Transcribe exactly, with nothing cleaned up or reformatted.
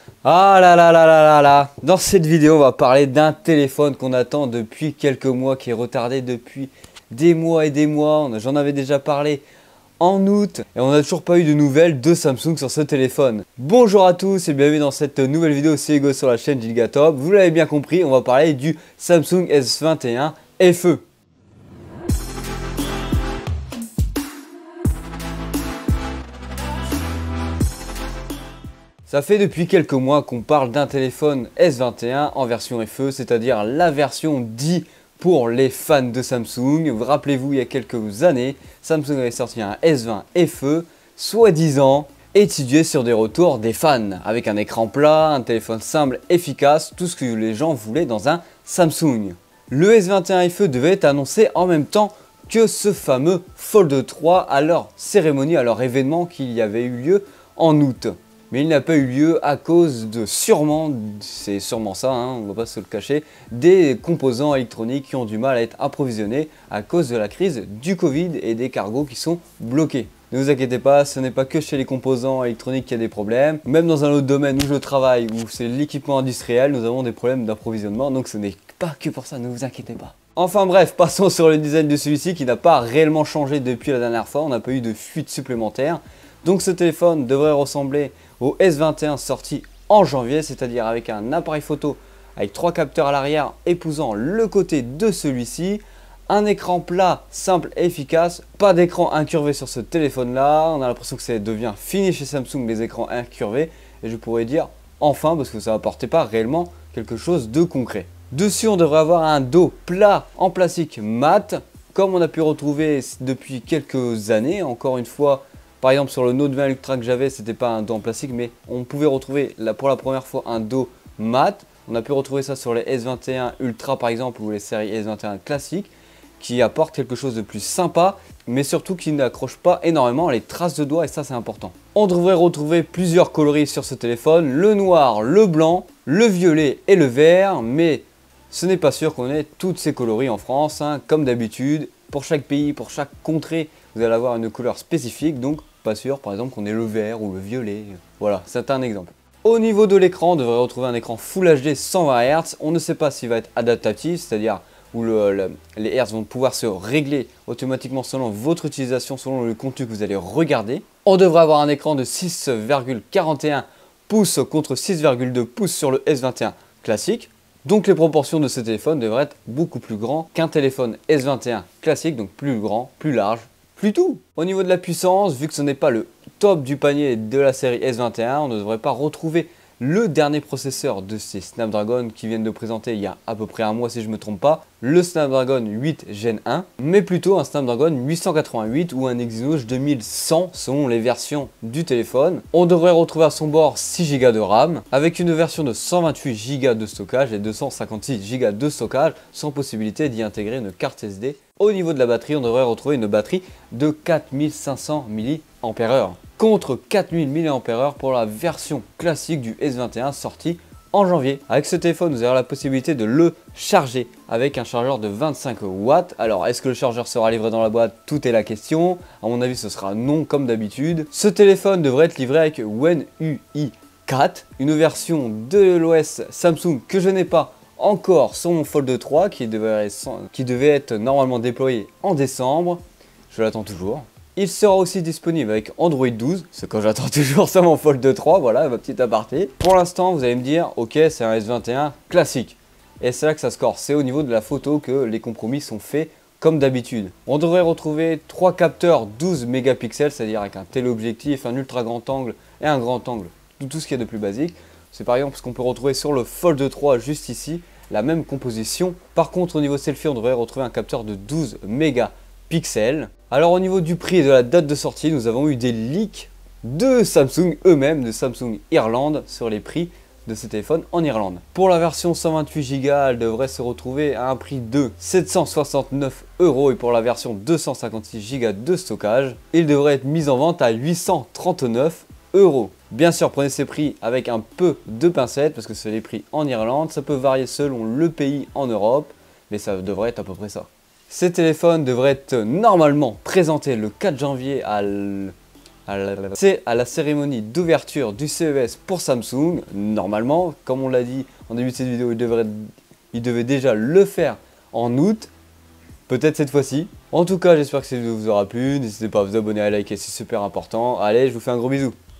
Ah là là là là là là. Dans cette vidéo, on va parler d'un téléphone qu'on attend depuis quelques mois, qui est retardé depuis des mois et des mois. J'en avais déjà parlé en août et on n'a toujours pas eu de nouvelles de Samsung sur ce téléphone. Bonjour à tous et bienvenue dans cette nouvelle vidéo, c'est Hugo sur la chaîne Gilgatop. Vous l'avez bien compris, on va parler du Samsung S vingt et un F E. Ça fait depuis quelques mois qu'on parle d'un téléphone S vingt et un en version F E, c'est-à-dire la version dite pour les fans de Samsung. Rappelez-vous, il y a quelques années, Samsung avait sorti un S vingt F E, soi-disant étudié sur des retours des fans, avec un écran plat, un téléphone simple, efficace, tout ce que les gens voulaient dans un Samsung. Le S vingt et un F E devait être annoncé en même temps que ce fameux Fold trois à leur cérémonie, à leur événement qui y avait eu lieu en août. Mais il n'a pas eu lieu à cause de sûrement, c'est sûrement ça, hein, on ne va pas se le cacher, des composants électroniques qui ont du mal à être approvisionnés à cause de la crise du Covid et des cargos qui sont bloqués. Ne vous inquiétez pas, ce n'est pas que chez les composants électroniques qu'il y a des problèmes. Même dans un autre domaine où je travaille, où c'est l'équipement industriel, nous avons des problèmes d'approvisionnement, donc ce n'est pas que pour ça, ne vous inquiétez pas. Enfin bref, passons sur le design de celui-ci qui n'a pas réellement changé depuis la dernière fois, on n'a pas eu de fuite supplémentaire. Donc ce téléphone devrait ressembler au S vingt et un sorti en janvier, c'est-à-dire avec un appareil photo avec trois capteurs à l'arrière épousant le côté de celui-ci, un écran plat, simple et efficace, pas d'écran incurvé sur ce téléphone-là. On a l'impression que ça devient fini chez Samsung les écrans incurvés, et je pourrais dire enfin parce que ça n'apportait pas réellement quelque chose de concret. Dessus, on devrait avoir un dos plat en plastique mat, comme on a pu retrouver depuis quelques années, encore une fois. Par exemple, sur le Note vingt Ultra que j'avais, c'était pas un dos en plastique, mais on pouvait retrouver là, pour la première fois un dos mat. On a pu retrouver ça sur les S vingt et un Ultra par exemple, ou les séries S vingt et un classiques, qui apportent quelque chose de plus sympa, mais surtout qui n'accroche pas énormément les traces de doigts, et ça c'est important. On devrait retrouver plusieurs coloris sur ce téléphone, le noir, le blanc, le violet et le vert, mais ce n'est pas sûr qu'on ait toutes ces coloris en France, hein, comme d'habitude. Pour chaque pays, pour chaque contrée, vous allez avoir une couleur spécifique, donc pas sûr par exemple qu'on ait le vert ou le violet. Voilà, c'est un exemple. Au niveau de l'écran, on devrait retrouver un écran Full H D cent vingt hertz. On ne sait pas s'il va être adaptatif, c'est-à-dire où le, le, les hertz vont pouvoir se régler automatiquement selon votre utilisation, selon le contenu que vous allez regarder. On devrait avoir un écran de six virgule quarante et un pouces contre six virgule deux pouces sur le S vingt et un classique. Donc les proportions de ce téléphone devraient être beaucoup plus grands qu'un téléphone S vingt et un classique, donc plus grand, plus large, plus tout. Au niveau de la puissance, vu que ce n'est pas le top du panier de la série S vingt et un, on ne devrait pas retrouver le dernier processeur de ces Snapdragon qui viennent de présenter il y a à peu près un mois si je ne me trompe pas, le Snapdragon huit Gen un, mais plutôt un Snapdragon huit cent quatre-vingt-huit ou un Exynos deux mille cent selon les versions du téléphone. On devrait retrouver à son bord six giga de RAM avec une version de cent vingt-huit giga de stockage et deux cent cinquante-six giga de stockage sans possibilité d'y intégrer une carte S D. Au niveau de la batterie, on devrait retrouver une batterie de quatre mille cinq cents milliampères heure contre quatre mille milliampères heure pour la version classique du S vingt et un sortie en janvier. Avec ce téléphone, vous aurez la possibilité de le charger avec un chargeur de vingt-cinq watts. Alors, est-ce que le chargeur sera livré dans la boîte? Tout est la question. À mon avis, ce sera non comme d'habitude. Ce téléphone devrait être livré avec One U I quatre, une version de l'O S Samsung que je n'ai pas encore sur mon Fold trois qui devait, qui devait être normalement déployé en décembre. Je l'attends toujours. Il sera aussi disponible avec Android douze, c'est quand j'attends toujours ça mon Fold trois, voilà ma petite aparté. Pour l'instant, vous allez me dire, ok, c'est un S vingt et un classique. Et c'est là que ça score, c'est au niveau de la photo que les compromis sont faits comme d'habitude. On devrait retrouver trois capteurs douze mégapixels, c'est-à-dire avec un téléobjectif, un ultra grand angle et un grand angle, tout, tout ce qu'il y a de plus basique. C'est par exemple ce qu'on peut retrouver sur le Fold trois juste ici, la même composition. Par contre, au niveau selfie, on devrait retrouver un capteur de douze mégapixels. Alors au niveau du prix et de la date de sortie, nous avons eu des leaks de Samsung eux-mêmes, de Samsung Irlande, sur les prix de ce téléphone en Irlande. Pour la version cent vingt-huit giga, elle devrait se retrouver à un prix de sept cent soixante-neuf euros et pour la version deux cent cinquante-six giga de stockage, il devrait être mis en vente à huit cent trente-neuf euros. Bien sûr, prenez ces prix avec un peu de pincettes parce que c'est les prix en Irlande, ça peut varier selon le pays en Europe, mais ça devrait être à peu près ça. Ces téléphones devraient être normalement présentés le quatre janvier à C'est à la cérémonie d'ouverture du C E S pour Samsung. Normalement, comme on l'a dit en début de cette vidéo, il devrait, il devait déjà le faire en août. Peut-être cette fois-ci. En tout cas, j'espère que cette vidéo vous aura plu. N'hésitez pas à vous abonner, à liker, c'est super important. Allez, je vous fais un gros bisou.